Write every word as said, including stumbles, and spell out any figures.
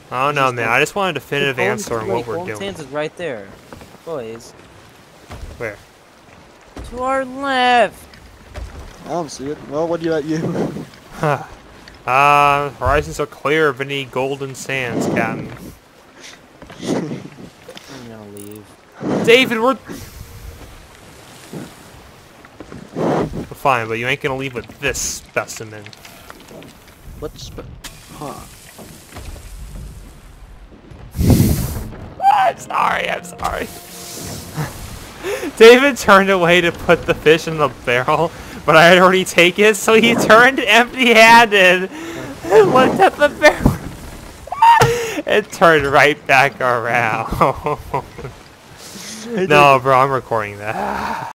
I don't know, man. I just want a definitive Hey, answer on what we're Bones doing. Sands is right there. Boys. Where? To our left! I don't see it. Well, what do you at you? Huh. Uh, horizons are clear of any golden sands, Captain. I'm gonna leave. David, we're... We're fine, but you ain't gonna leave with this specimen. What spe- Huh. I'm sorry, I'm sorry. David turned away to put the fish in the barrel, but I had already taken it, so he turned empty-handed and looked at the barrel and turned right back around. No, bro, I'm recording that.